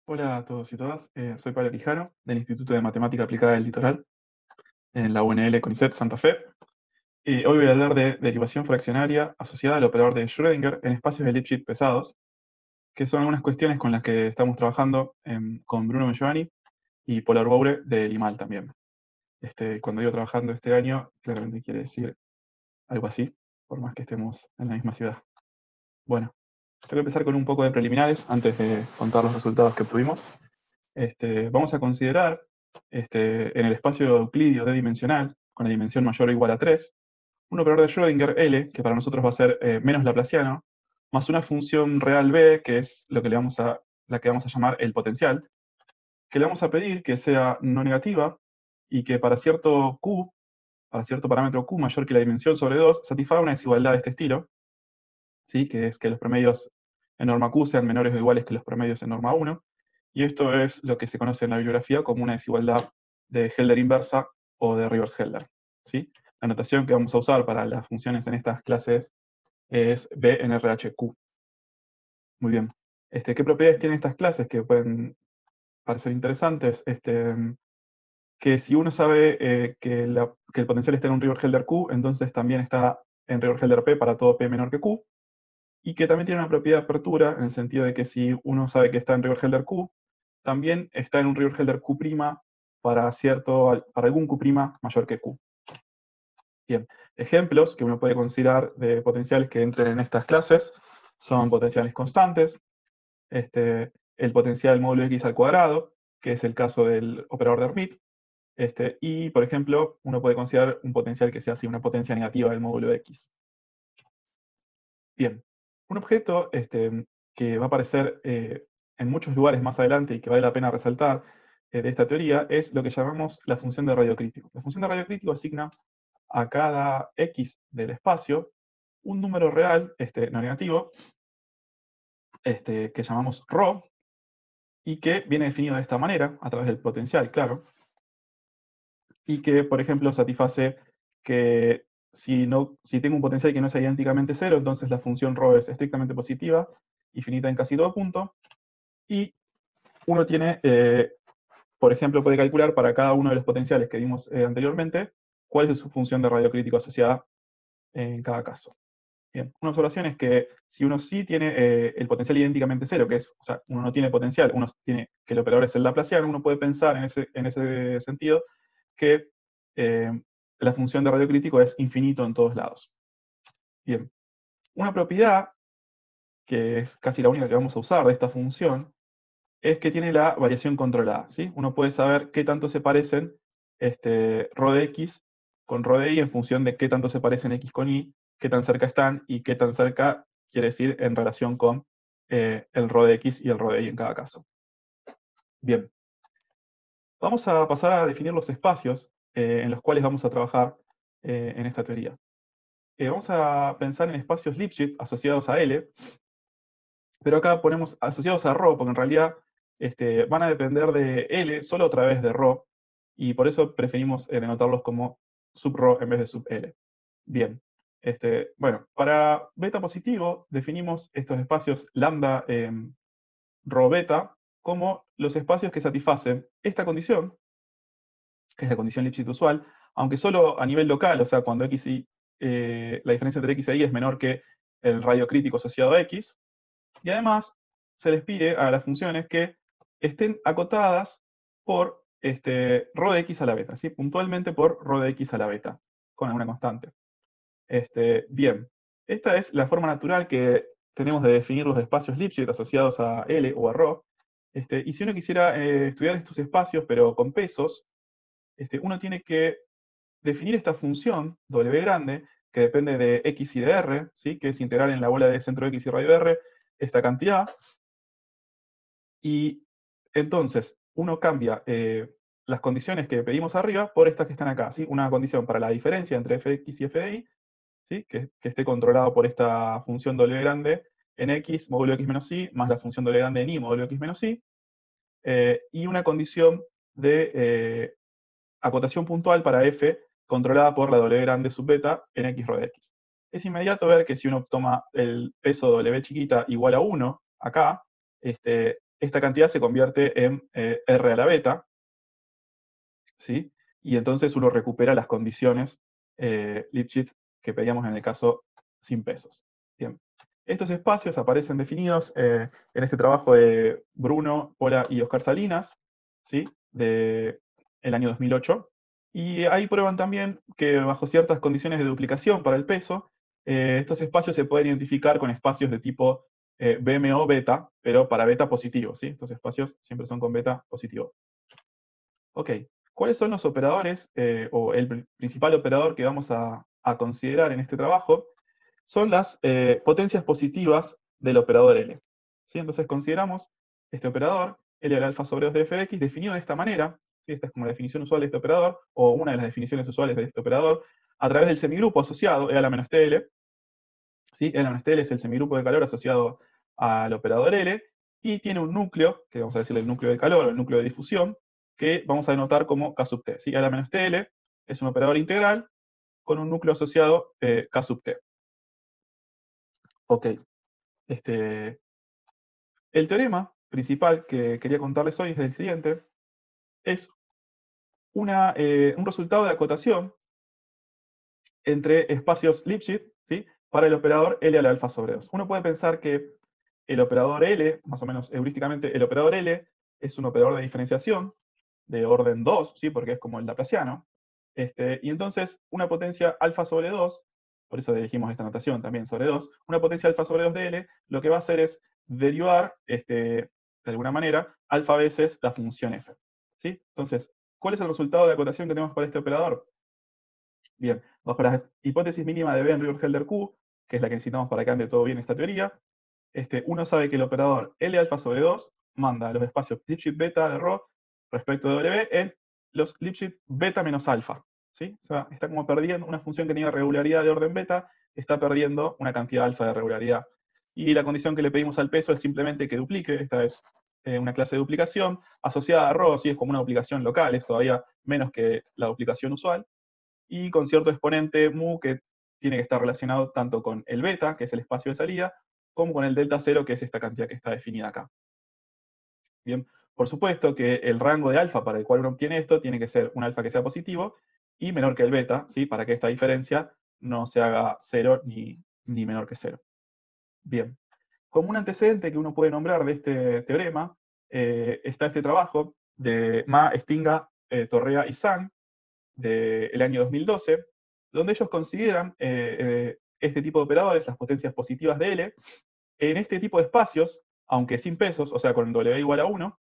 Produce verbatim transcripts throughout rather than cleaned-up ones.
Hola a todos y todas, eh, soy Pablo Quijano, del Instituto de Matemática Aplicada del Litoral, en la U N L CONICET Santa Fe. Y hoy voy a hablar de derivación fraccionaria asociada al operador de Schrödinger en espacios de Lipschitz pesados, que son algunas cuestiones con las que estamos trabajando em, con Bruno Meggiani y Paul Arboure de Limal también. Este, cuando digo trabajando este año, claramente quiere decir algo así, por más que estemos en la misma ciudad. Bueno, tengo que empezar con un poco de preliminares antes de contar los resultados que obtuvimos. Este, vamos a considerar este, en el espacio euclidio d-dimensional, con la dimensión mayor o igual a tres, un operador de Schrödinger L, que para nosotros va a ser eh, menos laplaciano, más una función real B, que es lo que le vamos a, la que vamos a llamar el potencial, que le vamos a pedir que sea no negativa y que para cierto Q, para cierto parámetro Q mayor que la dimensión sobre dos, satisfaga una desigualdad de este estilo, ¿sí? Que es que los promedios en norma Q sean menores o iguales que los promedios en norma uno, y esto es lo que se conoce en la bibliografía como una desigualdad de Helder inversa o de Rivers-Helder, ¿sí? La notación que vamos a usar para las funciones en estas clases es B N R H Q. Muy bien. Este, ¿qué propiedades tienen estas clases que pueden parecer interesantes? Este, que si uno sabe eh, que, la, que el potencial está en un Rivers-Helder Q, entonces también está en Rivers-Helder P para todo P menor que Q, y que también tiene una propiedad de apertura en el sentido de que si uno sabe que está en Rivers-Helder Q, también está en un Rivers-Helder Q' para, cierto, para algún Q' mayor que Q. Bien, ejemplos que uno puede considerar de potenciales que entren en estas clases son potenciales constantes, este, el potencial módulo X al cuadrado, que es el caso del operador de Hermite, este, y, por ejemplo, uno puede considerar un potencial que sea así, una potencia negativa del módulo X. Bien, un objeto este, que va a aparecer eh, en muchos lugares más adelante y que vale la pena resaltar eh, de esta teoría es lo que llamamos la función de radio crítico. La función de radio crítico asigna a cada X del espacio un número real, este, no negativo, este, que llamamos ρ, y que viene definido de esta manera, a través del potencial, claro, y que, por ejemplo, satisface que si, no, si tengo un potencial que no es idénticamente cero, entonces la función ρ es estrictamente positiva y finita en casi todo punto, y uno tiene, eh, por ejemplo, puede calcular para cada uno de los potenciales que vimos eh, anteriormente, cuál es su función de radio crítico asociada en cada caso. Bien, una observación es que si uno sí tiene eh, el potencial idénticamente cero, que es, o sea, uno no tiene potencial, uno tiene que el operador es el laplaciano, uno puede pensar en ese, en ese sentido que eh, la función de radio crítico es infinito en todos lados. Bien, una propiedad, que es casi la única que vamos a usar de esta función, es que tiene la variación controlada, ¿sí? Uno puede saber qué tanto se parecen este, ρ de x con ρ de y en función de qué tanto se parecen x con y, qué tan cerca están y qué tan cerca quiere decir en relación con eh, el ρ de x y el ρ de y en cada caso. Bien, vamos a pasar a definir los espacios eh, en los cuales vamos a trabajar eh, en esta teoría. Eh, vamos a pensar en espacios Lipschitz asociados a L, pero acá ponemos asociados a ρ, porque en realidad este, van a depender de L solo a través de ρ, y por eso preferimos eh, denotarlos como sub-ρ en vez de sub-L. Bien, este, bueno, para beta positivo definimos estos espacios lambda eh, ρ beta como los espacios que satisfacen esta condición, que es la condición Lipschitz usual, aunque solo a nivel local, o sea, cuando x y, eh, la diferencia entre x y y es menor que el radio crítico asociado a x, y además se les pide a las funciones que estén acotadas por este, ρ de x a la beta, ¿sí? Puntualmente por ρ de x a la beta, con alguna constante. Este, bien, esta es la forma natural que tenemos de definir los espacios Lipschitz asociados a L o a ρ. Este, y si uno quisiera eh, estudiar estos espacios, pero con pesos, este, uno tiene que definir esta función W grande, que depende de x y de r, ¿sí? Que es integral en la bola de centro x y radio r, esta cantidad. Y entonces uno cambia eh, las condiciones que pedimos arriba por estas que están acá, ¿sí? Una condición para la diferencia entre f de x y f de y, ¿sí? que, que esté controlado por esta función W grande en x, módulo x menos y, más la función W grande en y, módulo x menos y, eh, y una condición de eh, acotación puntual para f controlada por la W grande sub beta en x rho de x. Es inmediato ver que si uno toma el peso W chiquita igual a uno, acá, este, esta cantidad se convierte en eh, R a la beta, ¿sí? Y entonces uno recupera las condiciones eh, Lipschitz que pedíamos en el caso sin pesos. Bien. Estos espacios aparecen definidos eh, en este trabajo de Bruno, Pola y Oscar Salinas, ¿sí? De el año dos mil ocho. Y ahí prueban también que bajo ciertas condiciones de duplicación para el peso, eh, estos espacios se pueden identificar con espacios de tipo eh, B M O beta, pero para beta positivo, ¿sí? Estos espacios siempre son con beta positivo. Ok, ¿cuáles son los operadores eh, o el pr- principal operador que vamos a, a considerar en este trabajo? Son las eh, potencias positivas del operador L. ¿Sí? Entonces consideramos este operador, L al alfa sobre dos de f de x, definido de esta manera, ¿sí? Esta es como la definición usual de este operador, o una de las definiciones usuales de este operador, a través del semigrupo asociado, E a la menos T L, ¿sí? E a la menos T L es el semigrupo de calor asociado al operador L, y tiene un núcleo, que vamos a decirle el núcleo de calor o el núcleo de difusión, que vamos a denotar como K sub T. ¿Sí? E a la menos T L es un operador integral con un núcleo asociado eh, K sub T. Ok. Este, el teorema principal que quería contarles hoy es el siguiente. Es una, eh, un resultado de acotación entre espacios Lipschitz, ¿sí? Para el operador L a la alfa sobre dos. Uno puede pensar que el operador L, más o menos heurísticamente, el operador L es un operador de diferenciación de orden dos, ¿sí? Porque es como el laplaciano. Este, y entonces, una potencia alfa sobre dos, por eso elegimos esta notación también sobre dos, una potencia alfa sobre dos de L, lo que va a hacer es derivar, este, de alguna manera, alfa veces la función f. ¿Sí? Entonces, ¿cuál es el resultado de acotación que tenemos para este operador? Bien, bajo la hipótesis mínima de Ben-Rieger-Helder-Q, que es la que necesitamos para que ande todo bien esta teoría, este, uno sabe que el operador L alfa sobre dos manda los espacios Lipschitz beta de Rho respecto de W en los Lipschitz beta menos alfa. ¿Sí? O sea, está como perdiendo una función que tenía regularidad de orden beta, está perdiendo una cantidad alfa de regularidad. Y la condición que le pedimos al peso es simplemente que duplique, esta es eh, una clase de duplicación asociada a Rho, así es como una duplicación local, es todavía menos que la duplicación usual, y con cierto exponente mu que tiene que estar relacionado tanto con el beta, que es el espacio de salida, como con el delta cero, que es esta cantidad que está definida acá. Bien, por supuesto que el rango de alfa para el cual uno obtiene esto tiene que ser un alfa que sea positivo y menor que el beta, ¿sí? Para que esta diferencia no se haga cero ni, ni menor que cero. Bien, como un antecedente que uno puede nombrar de este teorema, eh, está este trabajo de Ma, Stinga, eh, Torrea y Zhang, del año dos mil doce, donde ellos consideran eh, eh, este tipo de operadores, las potencias positivas de L, en este tipo de espacios, aunque sin pesos, o sea, con W igual a uno,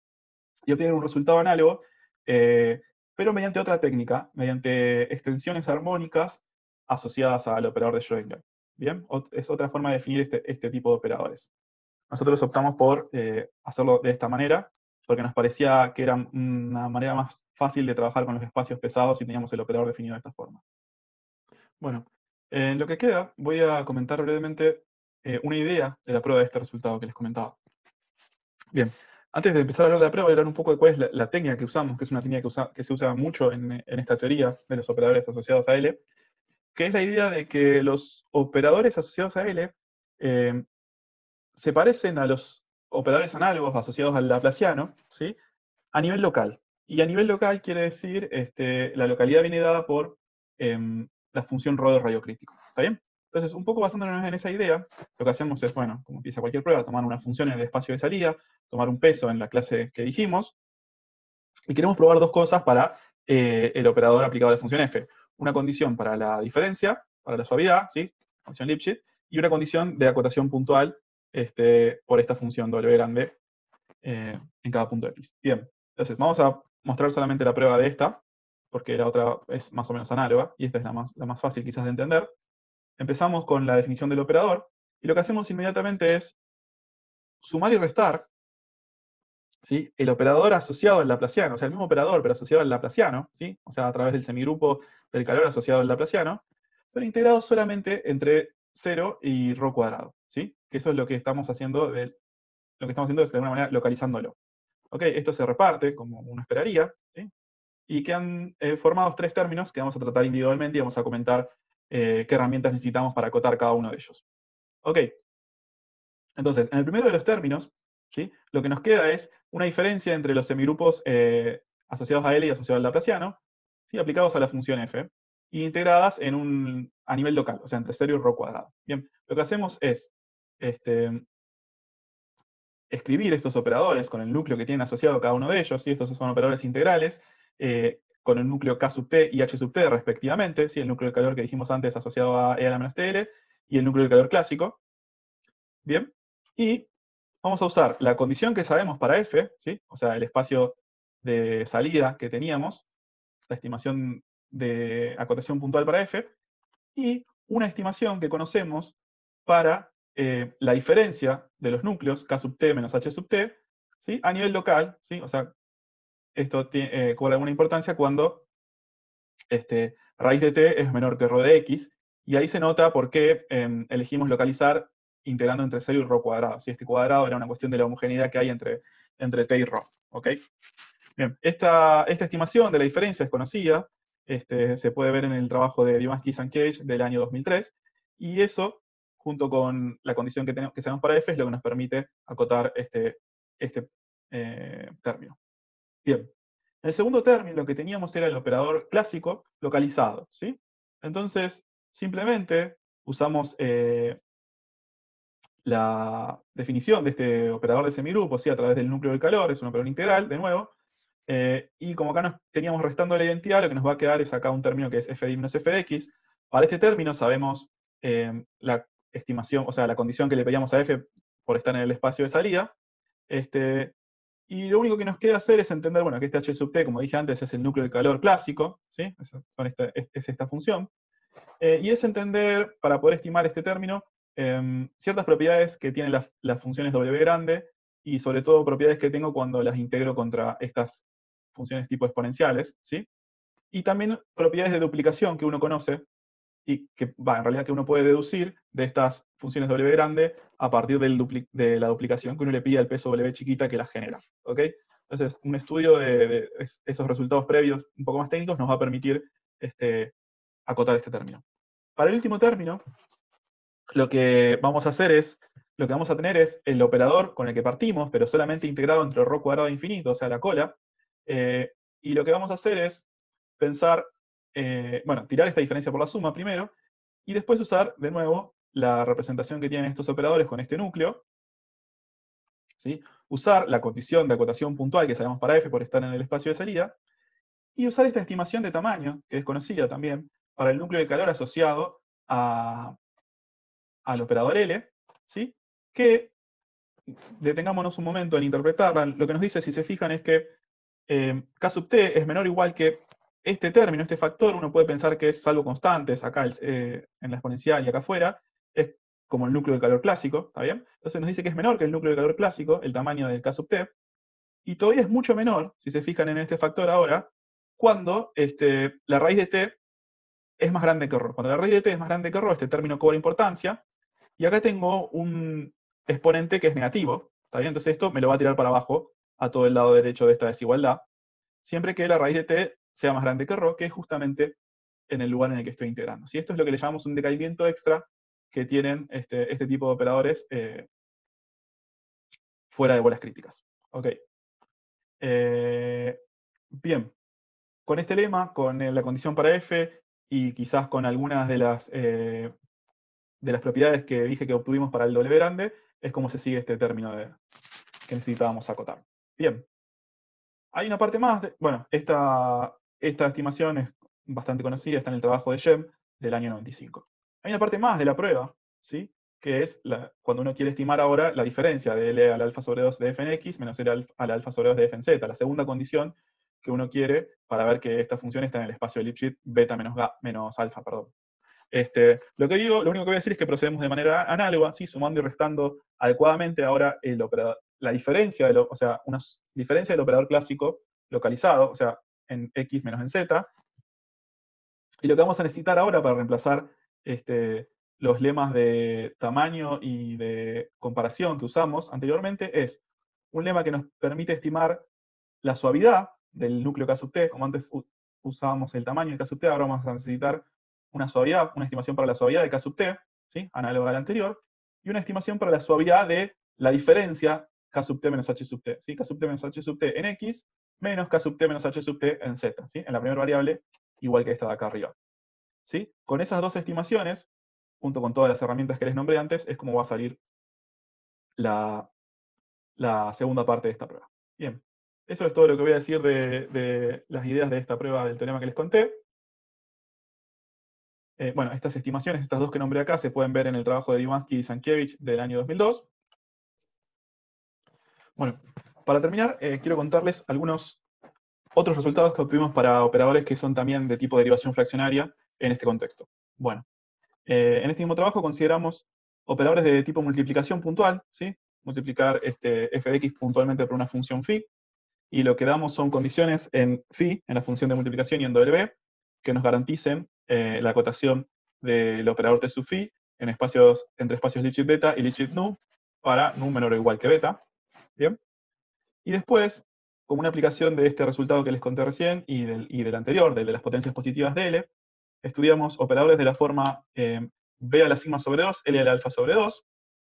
y obtienen un resultado análogo, eh, pero mediante otra técnica, mediante extensiones armónicas asociadas al operador de Schrödinger. Bien, es otra forma de definir este, este tipo de operadores. Nosotros optamos por eh, hacerlo de esta manera, porque nos parecía que era una manera más fácil de trabajar con los espacios pesados si teníamos el operador definido de esta forma. Bueno, en lo que queda, voy a comentar brevemente eh, una idea de la prueba de este resultado que les comentaba. Bien, antes de empezar a hablar de la prueba, voy a hablar un poco de cuál es la, la técnica que usamos, que es una técnica que, usa, que se usa mucho en, en esta teoría de los operadores asociados a L, que es la idea de que los operadores asociados a L eh, se parecen a los operadores análogos asociados al laplaciano, ¿sí? A nivel local. Y a nivel local quiere decir, este, la localidad viene dada por eh, la función Rho de radiocrítico. ¿Está bien? Entonces, un poco basándonos en esa idea, lo que hacemos es, bueno, como empieza cualquier prueba, tomar una función en el espacio de salida, tomar un peso en la clase que dijimos, y queremos probar dos cosas para eh, el operador aplicado de función f. Una condición para la diferencia, para la suavidad, ¿sí? Condición Lipschitz, y una condición de acotación puntual este, por esta función W grande eh, en cada punto de X. Bien, entonces vamos a mostrar solamente la prueba de esta, porque la otra es más o menos análoga, y esta es la más, la más fácil quizás de entender. Empezamos con la definición del operador, y lo que hacemos inmediatamente es sumar y restar, ¿sí? El operador asociado al laplaciano, o sea, el mismo operador, pero asociado al laplaciano, ¿sí? O sea, a través del semigrupo del calor asociado al laplaciano, pero integrado solamente entre cero y Rho cuadrado, ¿sí? Que eso es lo que estamos haciendo, de, lo que estamos haciendo es de alguna manera localizándolo. Ok, esto se reparte como uno esperaría, ¿sí? Y quedan eh, formados tres términos que vamos a tratar individualmente y vamos a comentar eh, qué herramientas necesitamos para acotar cada uno de ellos. Ok, entonces, en el primero de los términos, ¿sí? Lo que nos queda es una diferencia entre los semigrupos eh, asociados a L y asociados al laplaciano, ¿sí? Aplicados a la función f, y integradas en un, a nivel local, o sea, entre cero y rho cuadrado. Bien, lo que hacemos es este, escribir estos operadores con el núcleo que tienen asociado cada uno de ellos, ¿sí? Estos son operadores integrales, eh, con el núcleo K sub t y H sub t respectivamente, ¿sí? El núcleo de calor que dijimos antes asociado a E a la menos T L, y el núcleo de calor clásico. Bien, y vamos a usar la condición que sabemos para f, ¿sí? O sea, el espacio de salida que teníamos, la estimación de acotación puntual para f, y una estimación que conocemos para eh, la diferencia de los núcleos, K sub t menos H sub t, ¿sí? A nivel local, ¿sí? O sea, esto tiene, eh, cobra alguna importancia cuando este, raíz de t es menor que rho de x, y ahí se nota por qué eh, elegimos localizar integrando entre cero y rho cuadrado. Si este cuadrado era una cuestión de la homogeneidad que hay entre, entre t y rho. ¿Ok? Bien, esta, esta estimación de la diferencia es conocida, este, se puede ver en el trabajo de Dimash and Cage del año dos mil tres, y eso, junto con la condición que, tenemos, que sabemos para f, es lo que nos permite acotar este, este eh, término. Bien, en el segundo término lo que teníamos era el operador clásico localizado, ¿sí? Entonces, simplemente usamos eh, la definición de este operador de semigrupo, ¿sí? A través del núcleo del calor, es un operador integral, de nuevo, eh, y como acá nos teníamos restando la identidad, lo que nos va a quedar es acá un término que es f de y menos f de x. Para este término sabemos eh, la estimación, o sea, la condición que le pedíamos a f por estar en el espacio de salida, este, y lo único que nos queda hacer es entender, bueno, que este h sub t, como dije antes, es el núcleo del calor clásico, ¿sí? Es, son esta, es, es esta función. Eh, y es entender, para poder estimar este término, eh, ciertas propiedades que tienen las, las funciones W grande, y sobre todo propiedades que tengo cuando las integro contra estas funciones tipo exponenciales, ¿sí? Y también propiedades de duplicación que uno conoce, y que, va, en realidad que uno puede deducir de estas funciones W grande a partir del dupli de la duplicación que uno le pide al peso W chiquita que las genera. ¿Ok? Entonces, un estudio de, de esos resultados previos un poco más técnicos nos va a permitir este, acotar este término. Para el último término, lo que vamos a hacer es, lo que vamos a tener es el operador con el que partimos, pero solamente integrado entre rho cuadrado infinito, o sea, la cola, eh, y lo que vamos a hacer es pensar, eh, bueno, tirar esta diferencia por la suma primero, y después usar de nuevo la representación que tienen estos operadores con este núcleo, ¿sí? Usar la condición de acotación puntual que sabemos para f por estar en el espacio de salida, y usar esta estimación de tamaño, que es conocida también, para el núcleo de calor asociado a, al operador L, ¿sí? Que, detengámonos un momento en interpretarla, lo que nos dice, si se fijan, es que eh, K sub t es menor o igual que este término, este factor, uno puede pensar que es salvo constantes acá eh, en la exponencial y acá afuera, es como el núcleo de calor clásico, ¿está bien? Entonces nos dice que es menor que el núcleo de calor clásico, el tamaño del K sub t, y todavía es mucho menor, si se fijan en este factor ahora, cuando este, la raíz de t es más grande que rho. Cuando la raíz de t es más grande que rho, este término cobra importancia, y acá tengo un exponente que es negativo, ¿está bien? Entonces esto me lo va a tirar para abajo a todo el lado derecho de esta desigualdad, siempre que la raíz de t sea más grande que rho, que es justamente en el lugar en el que estoy integrando. ¿Sí? Esto es lo que le llamamos un decaimiento extra que tienen este, este tipo de operadores eh, fuera de bolas críticas. Ok. Eh, bien. Con este lema, con la condición para f, y quizás con algunas de las, eh, de las propiedades que dije que obtuvimos para el W grande, es como se sigue este término de, que necesitábamos acotar. Bien. Hay una parte más, de, bueno, esta, esta estimación es bastante conocida, está en el trabajo de Shem del año noventa y cinco. Hay una parte más de la prueba, ¿sí? Que es la, cuando uno quiere estimar ahora la diferencia de L al alfa sobre dos de f en x menos L al, al alfa sobre dos de f en z, la segunda condición que uno quiere para ver que esta función está en el espacio de Lipschitz beta menos, menos alfa, perdón. Este, lo que digo, lo único que voy a decir es que procedemos de manera análoga, ¿sí? Sumando y restando adecuadamente ahora el operador, la diferencia, de lo, o sea, una diferencia del operador clásico localizado, o sea, en x menos en z. Y lo que vamos a necesitar ahora para reemplazar este, los lemas de tamaño y de comparación que usamos anteriormente es un lema que nos permite estimar la suavidad del núcleo K sub t. Como antes usábamos el tamaño de K sub t, ahora vamos a necesitar una suavidad, una estimación para la suavidad de K sub t, ¿sí? Análoga a la anterior, y una estimación para la suavidad de la diferencia K sub t menos h sub t, ¿sí? K sub t menos h sub t en X, menos K sub t menos h sub t en Z, ¿sí? En la primera variable, igual que esta de acá arriba, ¿sí? Con esas dos estimaciones, junto con todas las herramientas que les nombré antes, es como va a salir la, la segunda parte de esta prueba. Bien, eso es todo lo que voy a decir de, de las ideas de esta prueba del teorema que les conté. Eh, bueno, estas estimaciones, estas dos que nombré acá, se pueden ver en el trabajo de Dimansky y Zankiewicz del año dos mil dos. Bueno, para terminar, eh, quiero contarles algunos otros resultados que obtuvimos para operadores que son también de tipo derivación fraccionaria en este contexto. Bueno, eh, en este mismo trabajo consideramos operadores de tipo multiplicación puntual, ¿sí? Multiplicar este, f de x puntualmente por una función phi, y lo que damos son condiciones en phi, en la función de multiplicación, y en W, que nos garanticen eh, la acotación del operador T sub phi en espacios, entre espacios Lipschitz beta y Lipschitz nu, para nu menor o igual que beta. ¿Bien? Y después, como una aplicación de este resultado que les conté recién y del, y del anterior, del de las potencias positivas de L, estudiamos operadores de la forma eh, B a la sigma sobre dos, L a la alfa sobre dos.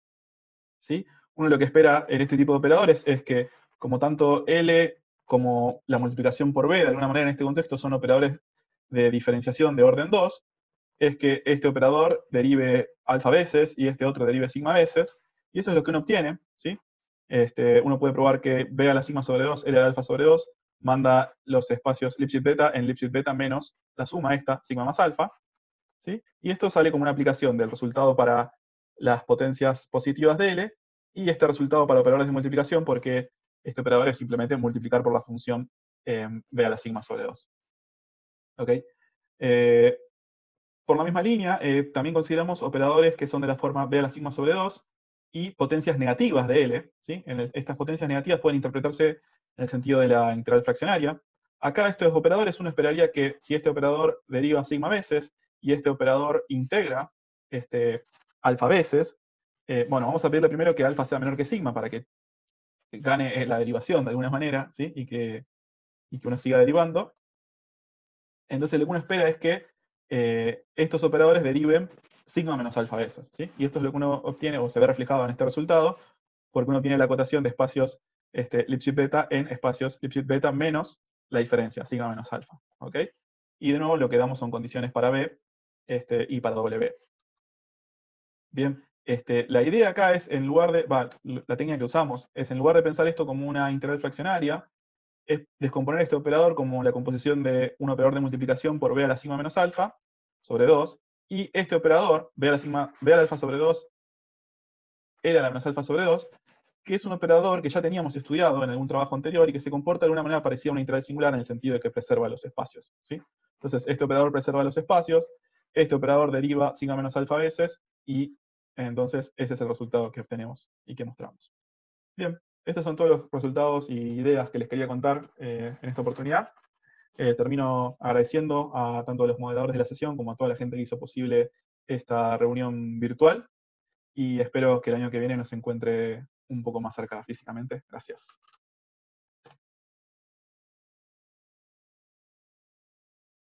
¿Sí? Uno lo que espera en este tipo de operadores es que, como tanto L como la multiplicación por B, de alguna manera en este contexto, son operadores de diferenciación de orden dos, es que este operador derive alfa veces y este otro derive sigma veces, y eso es lo que uno obtiene, ¿sí? Este, uno puede probar que B a la sigma sobre dos, L a la alfa sobre dos, manda los espacios Lipschitz beta en Lipschitz beta menos la suma esta, sigma más alfa, ¿sí? Y esto sale como una aplicación del resultado para las potencias positivas de L, y este resultado para operadores de multiplicación, porque este operador es simplemente multiplicar por la función eh, B a la sigma sobre dos. ¿Ok? Eh, por la misma línea, eh, también consideramos operadores que son de la forma B a la sigma sobre dos y potencias negativas de L, ¿sí? En el, estas potencias negativas pueden interpretarse en el sentido de la integral fraccionaria. Acá estos operadores, uno esperaría que si este operador deriva sigma veces y este operador integra este, alfa veces, eh, bueno, vamos a pedirle primero que alfa sea menor que sigma para que gane la derivación de alguna manera, ¿sí? Y que, y que uno siga derivando. Entonces lo que uno espera es que eh, estos operadores deriven sigma menos alfa veces, ¿sí? Y esto es lo que uno obtiene, o se ve reflejado en este resultado, porque uno tiene la acotación de espacios este, Lipschitz beta en espacios Lipschitz beta menos la diferencia, sigma menos alfa, ¿ok? Y de nuevo lo que damos son condiciones para B este, y para W. Bien, este, la idea acá es, en lugar de, va, la técnica que usamos, es en lugar de pensar esto como una integral fraccionaria, es descomponer este operador como la composición de un operador de multiplicación por B a la sigma menos alfa sobre dos, y este operador, B a la, sigma, B a la alfa sobre dos, L a la menos alfa sobre dos, que es un operador que ya teníamos estudiado en algún trabajo anterior y que se comporta de alguna manera parecida a una integral singular en el sentido de que preserva los espacios, ¿sí? Entonces, este operador preserva los espacios, este operador deriva sigma menos alfa veces, y entonces ese es el resultado que obtenemos y que mostramos. Bien, estos son todos los resultados y ideas que les quería contar eh, en esta oportunidad. Eh, termino agradeciendo a tanto a los moderadores de la sesión como a toda la gente que hizo posible esta reunión virtual, y espero que el año que viene nos encuentre un poco más cerca físicamente. Gracias.